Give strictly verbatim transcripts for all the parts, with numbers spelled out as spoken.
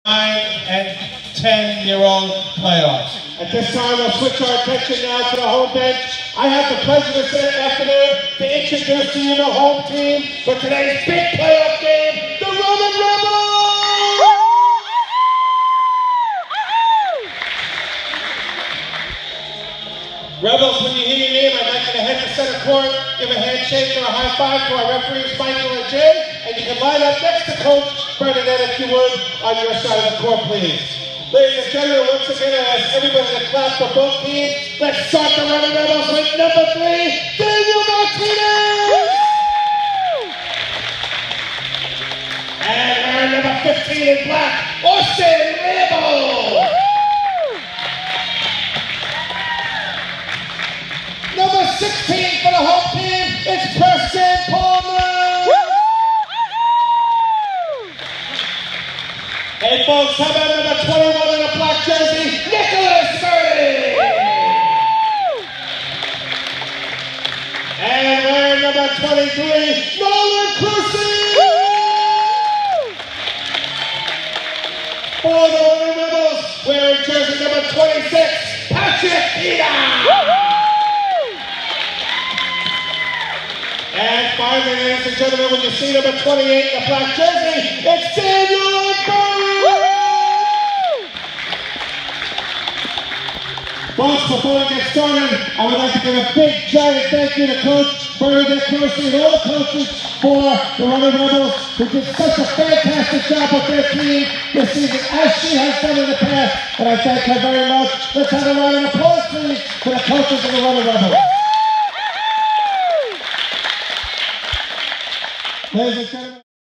nine and ten year old playoffs. At this time, we'll switch our attention now to the home bench. I have the pleasure this afternoon to introduce to you the home team for today's big playoff game, the Runnin' Rebels! Rebels, when you hear your name, I'd like you to head to center court, give a handshake or a high five to our referees, Michael and Jay, and you can line up next to Coach Bernadette, if you would, on your side of the court, please. Ladies and gentlemen, once again, I ask everybody to clap for both teams. Let's start the Runnin' Rebels with number three, Daniel Martinez! And wearing number fifteen in black, Austin Rabel! Number sixteen for the home team, it's Preston Palmer! Hey folks, how about number twenty-one in a black jersey, Nicholas Murray! And wearing number twenty-three, Nolan Crucy! For the Runnin' Rebels, wearing jersey number twenty-six, Patrick Peter! And finally, ladies and gentlemen, when you see number twenty-eight in the black jersey, it's Daniel Burry! Folks, before we get started, I would like to give a big, giant thank you to Coach Bernadette Croce and all the coaches for the Runnin' Rebels who did such a fantastic job with their team this season, as she has done in the past. And I thank her very much. Let's have a round of applause, please, for the coaches of the Runnin' Rebels. Ladies and gentlemen.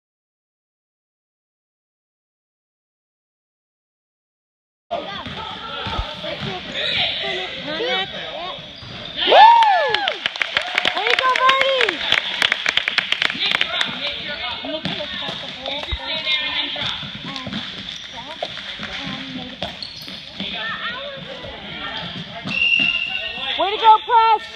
Way to go, Press!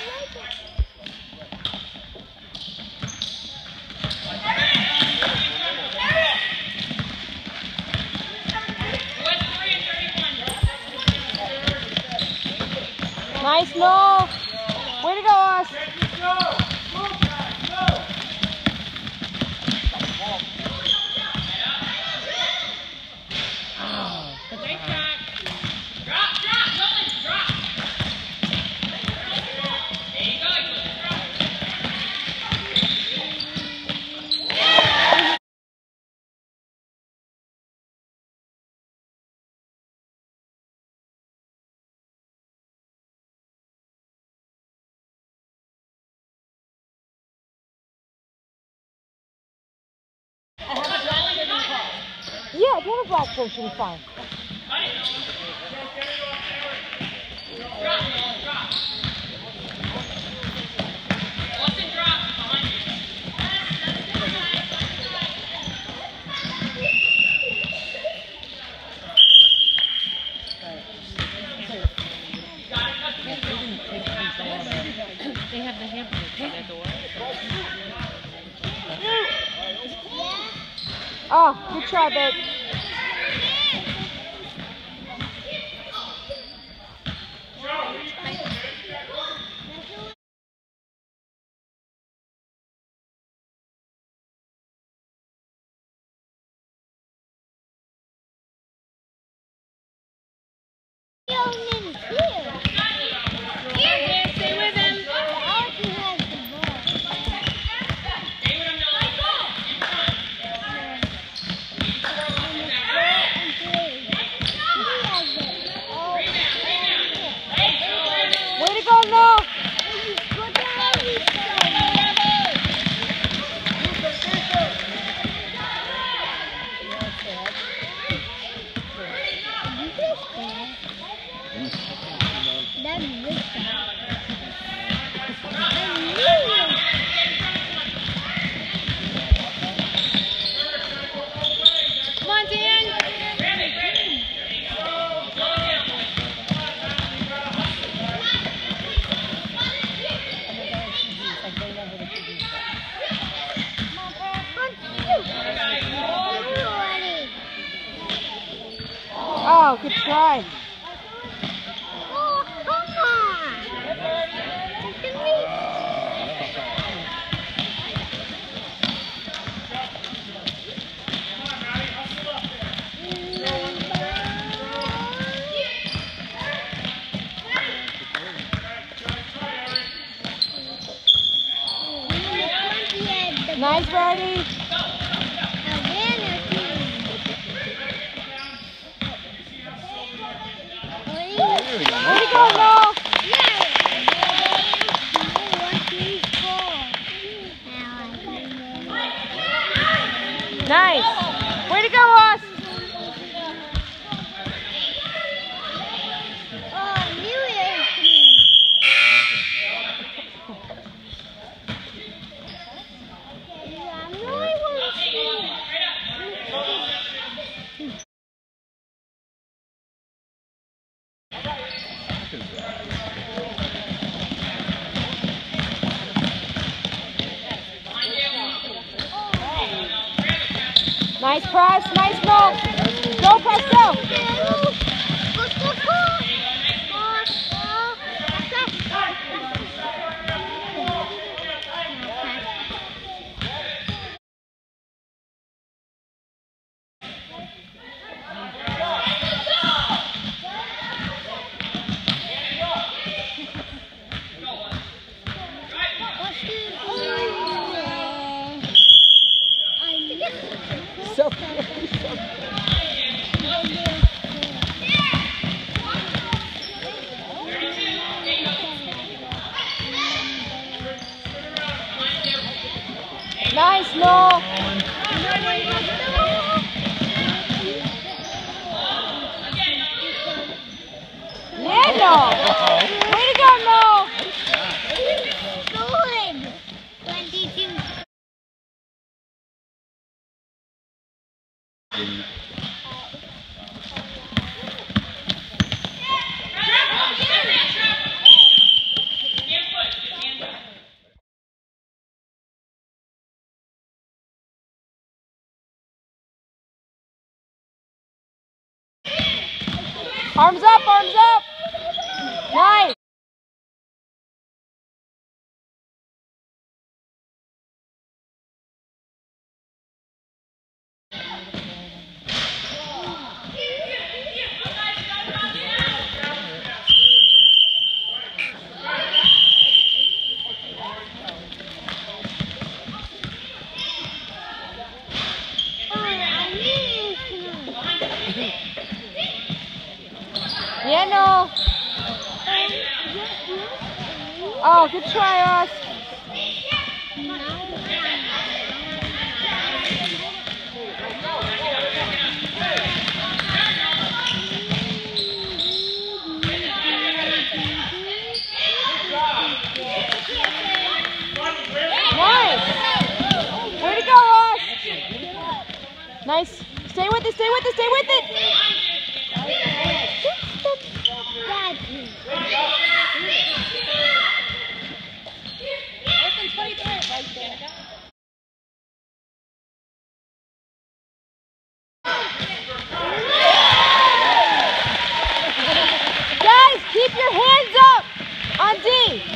Nice, no! Way to go, Us! Yeah, if you have a black shirt, should be fine. They have the hamburger at the door. Oh, good try, babe. Oh, good try. Oh, come on. Nice, Birdie. Way to go, Noel. Nice. Way to go, Ross. Nice press, nice Noel. Go, press, go. So nice, Noel. Yeah, Noel. Way to go, Noel. Good. twenty-two. Arms up, arms up. Nice. Yeah, no. Oh, good try, Ross. Nice. Way to go, Ross. Nice. Stay with it, stay with it, stay with it. Guys, keep your hands up on D.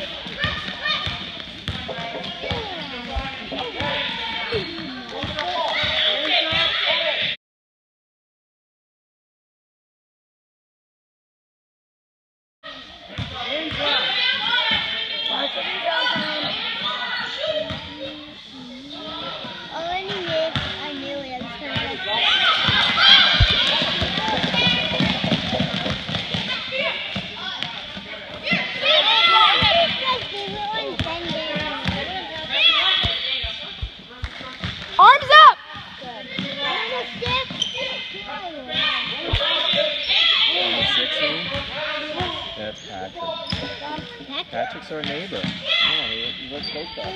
Arms up! That's Patrick. Patrick's our neighbor. Yeah, he, he lives close to us.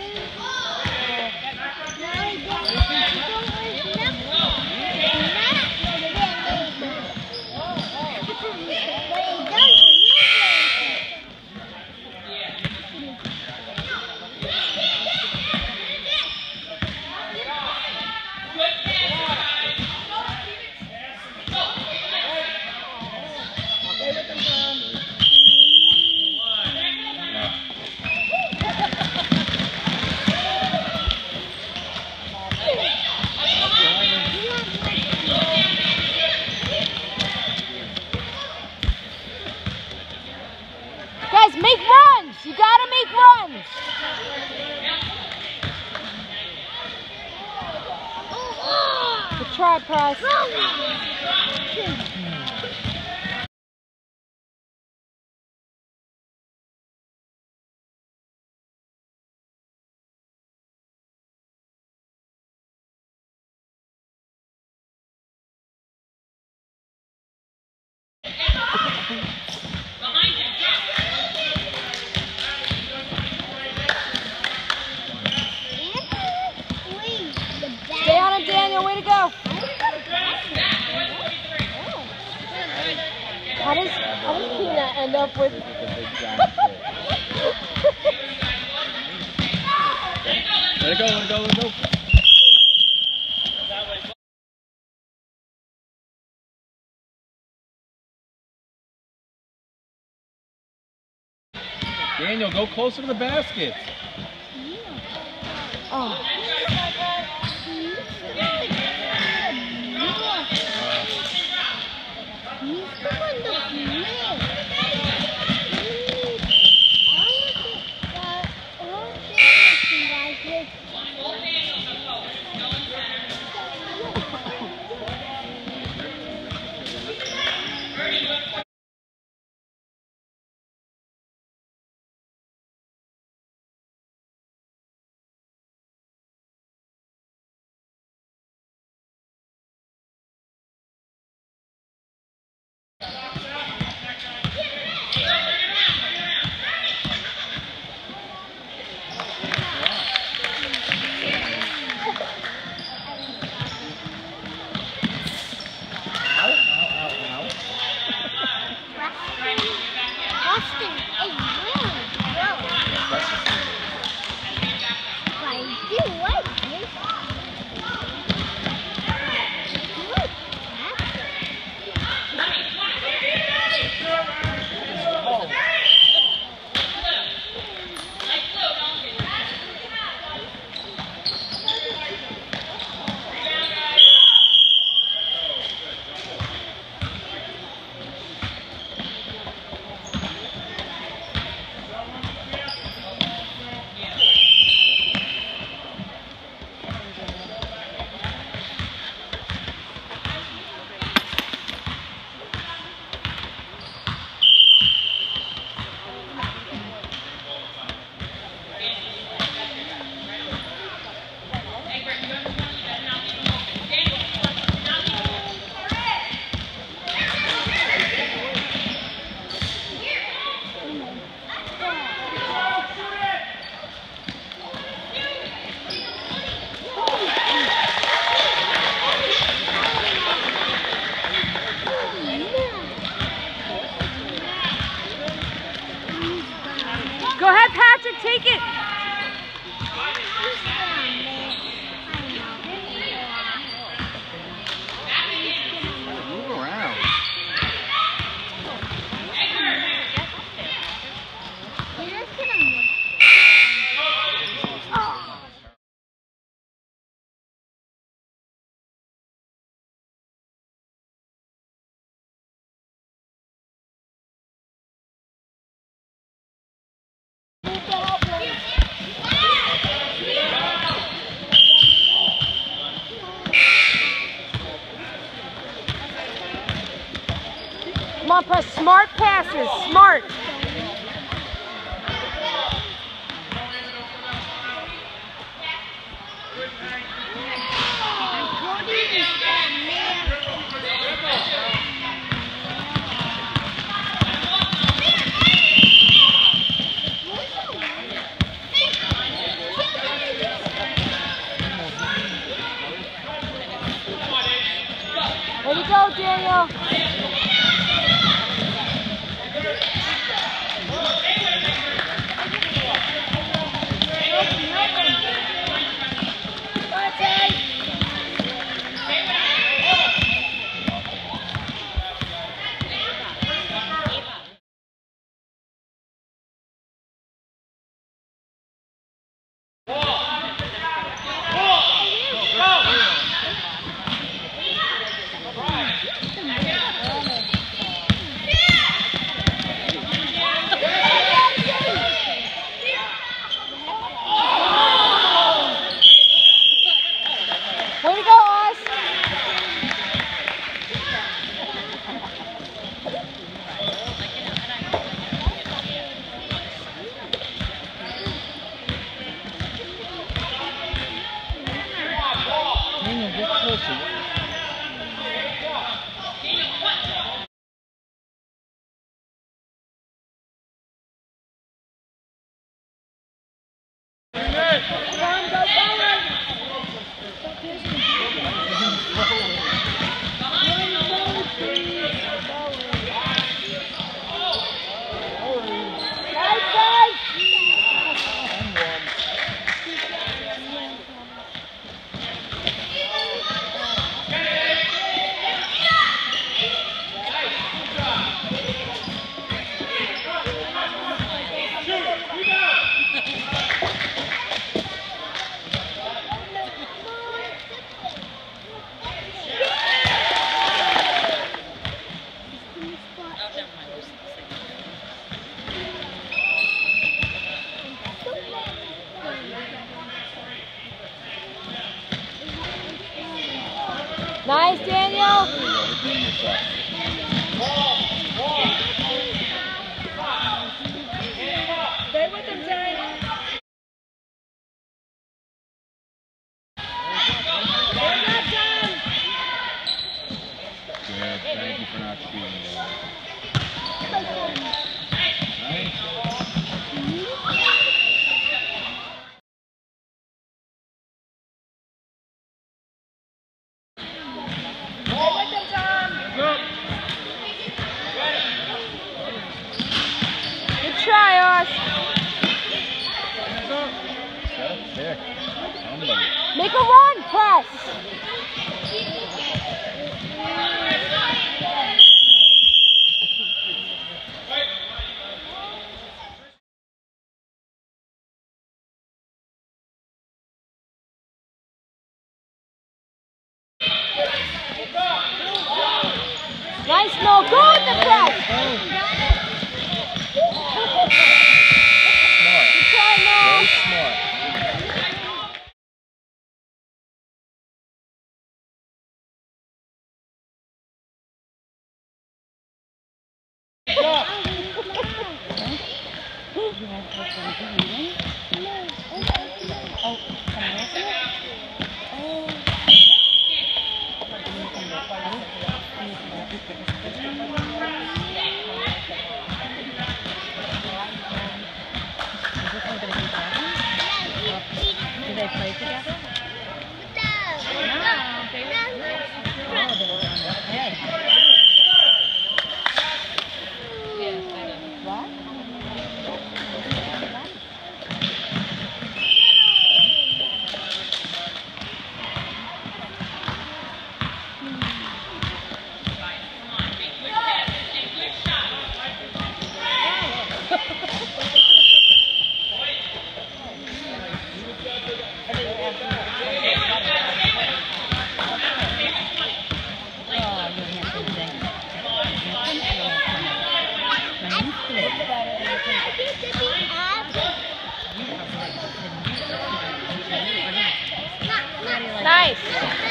Surprise. Stay on it, Daniel. Way to go. How does, how does Peanut end up with... With a big giant fish. Let it go, let it go, let it go. Daniel, go closer to the basket. Oh. Go ahead, Patrick, take it. Move around. Come on, press smart passes, smart. Way to go, Daniel. stuff. Stay with him, Jay. Good. Thank you for not shooting it. Nice. Good try, Oz. Set up pick. Somebody. Make a run, press. Nice, Mo. Go with the press. Smart. Good try, Mo. Very smart. Do they play together? Nice.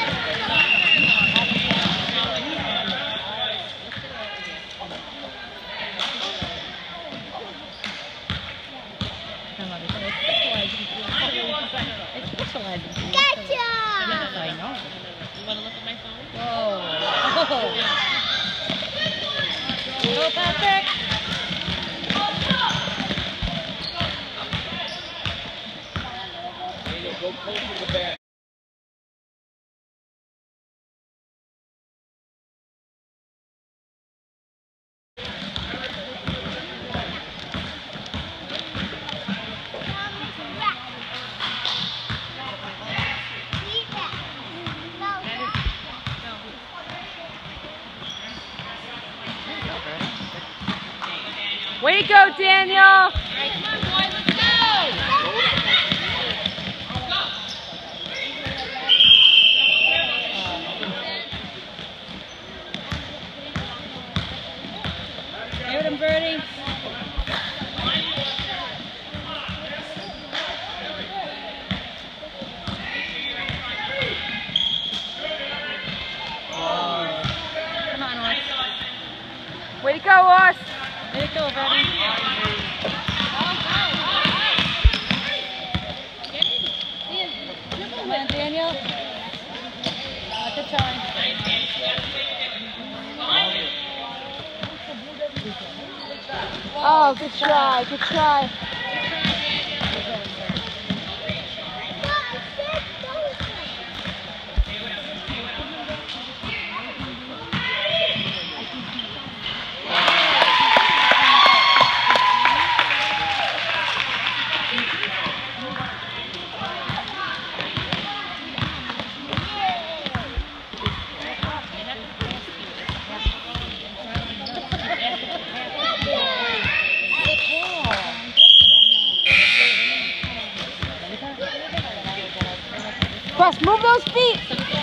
Gotcha! I know. You want to look at my phone? Whoa. Go, Patrick. Go close to the bat. Way to go, Daniel. Get him, Birdie. Come on, Oz. Way to go, Oz. Way to go, Birdie. Come on, Daniel. Not the time. Oh, good try, good try. Press, move those feet.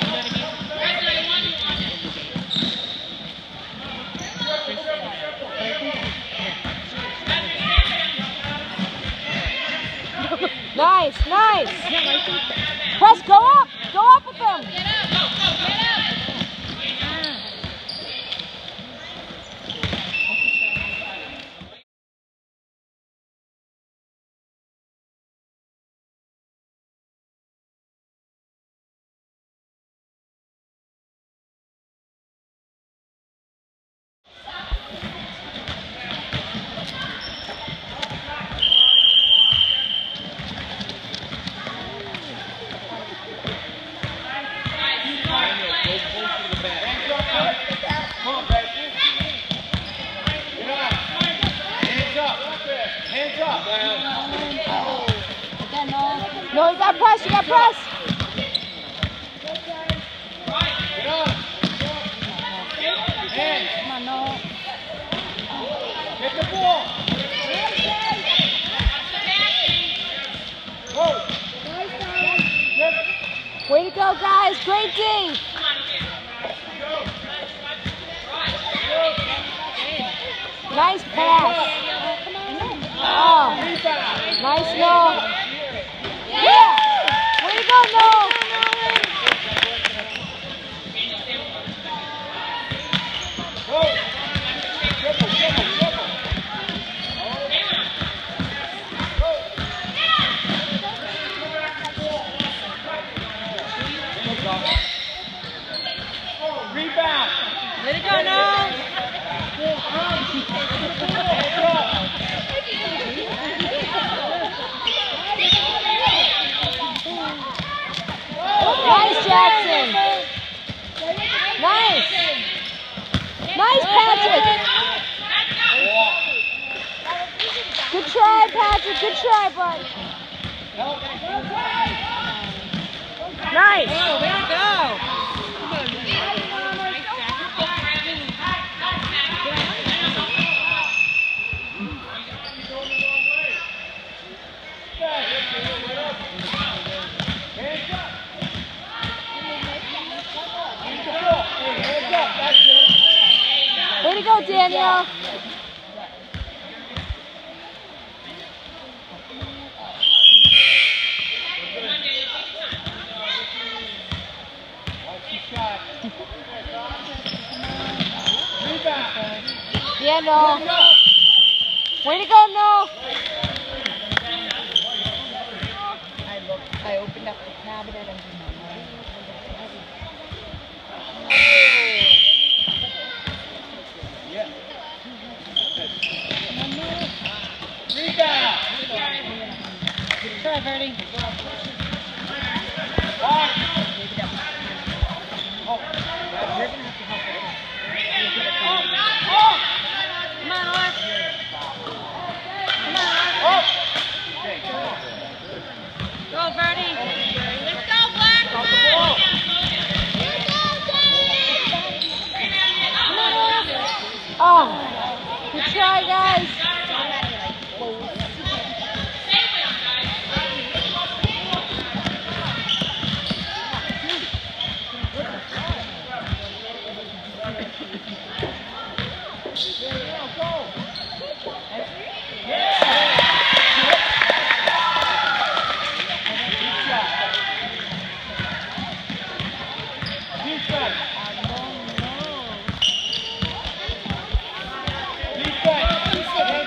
Nice, nice. Press, go up, go up with them. you got press. Get on. Hands. Come on, no. Get the ball. Go. Way to go, guys. Great D. Nice pass. Oh, nice no. Yeah. Way to go, no. Go. Triple, triple, triple. Rebound. Way to go, no. Nice, Jackson. Nice. Nice, Patrick. Good try, Patrick. Good try, bud. Nice. Oh, way to go. Way to go, Daniel. Yeah, no. Way to go, no. I opened up the cabinet and Yeah. Rebound. good try, Verdi. One. Come on, Alex. Come on, Alex. Go, Verdi. Let's go, Black. Come on. Oh, good try, guys. Defense.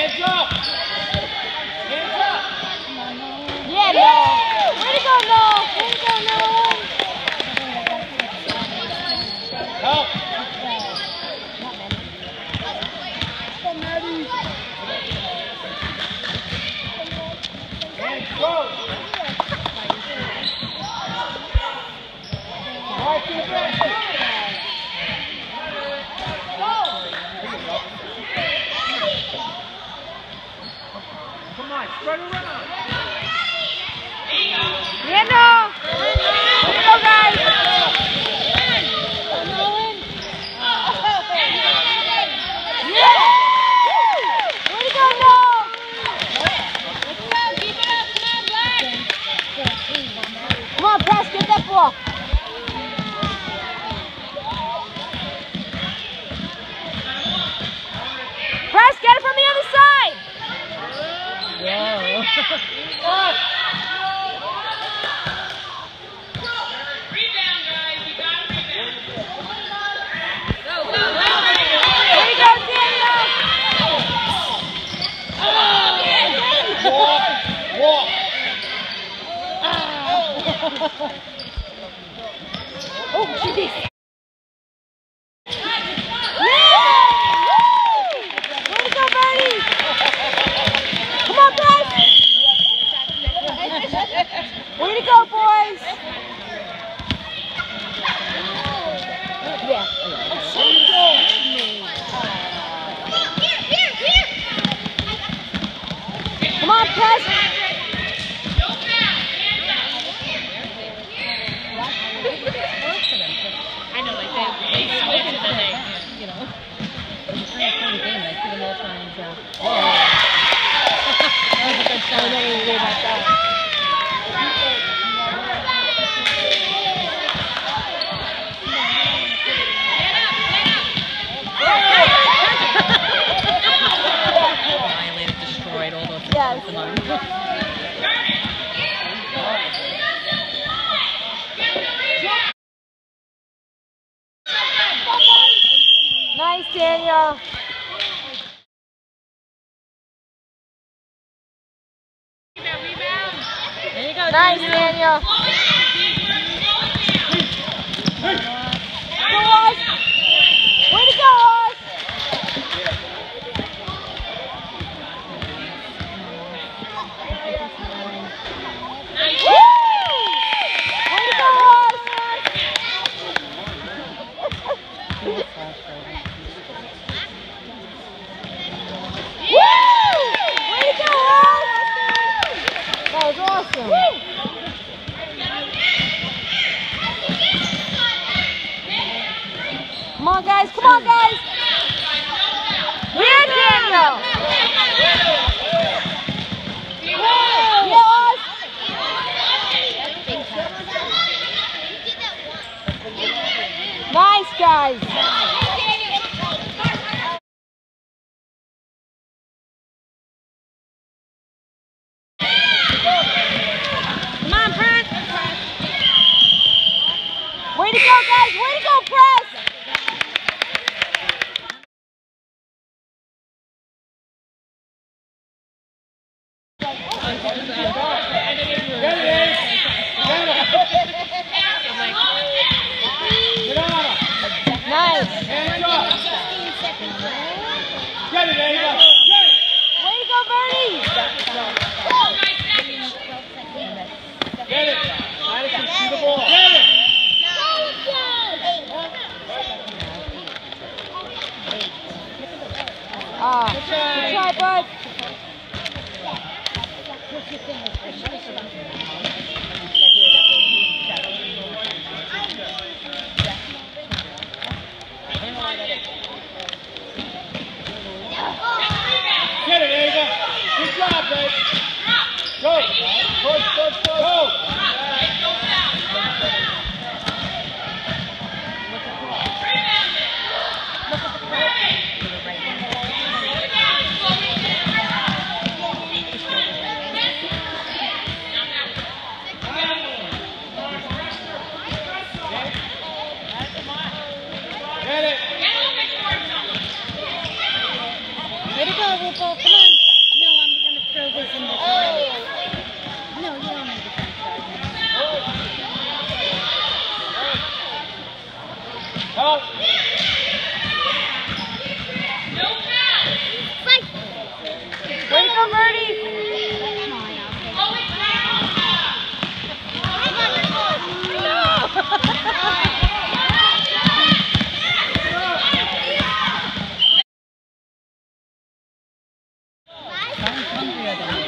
Hands up! Hands up! Yeah, no. Way to go, no. Way to go, no. Help! Hands go! Right to the basket! Come on, spread around! Yeah, no. Way to go, guys. Yeah. Way to go, no. Come on, press, get that ball. Press, get it from the other side. There you go, Daniel. Walk! Walk! Oh, jeez. Way to go, Bernie! Come on, guys! Way to go, boys! Yeah. Come on, press! I know, like they, they switch and then they, you know. It's a kind of funny game, like even though times, uh, that was a good shot. I know what you do about that. Violated, destroyed all those Yes. the money. Nice, Daniel. There you go, Nice, Daniel. Daniel. Go, Oz. Way to go, Oz. Woo! Way to go, Oz. Woo! Way to go, Oz. That was awesome. Come on, guys. Come on, guys. Here, Daniel. Yeah, Oz. Nice, guys. Come on, Brent. Way to go, guys. Way to go, press. Nice. Hands up! Get it, Ava! Way to go, Bernie. Get it! Madison, shoot the ball! Get it! Ah, good try, bud. Get it, Ava! Good job, babe! Go! Push, push, push! Go! Way to go, Rufo. Come on. hungry are they?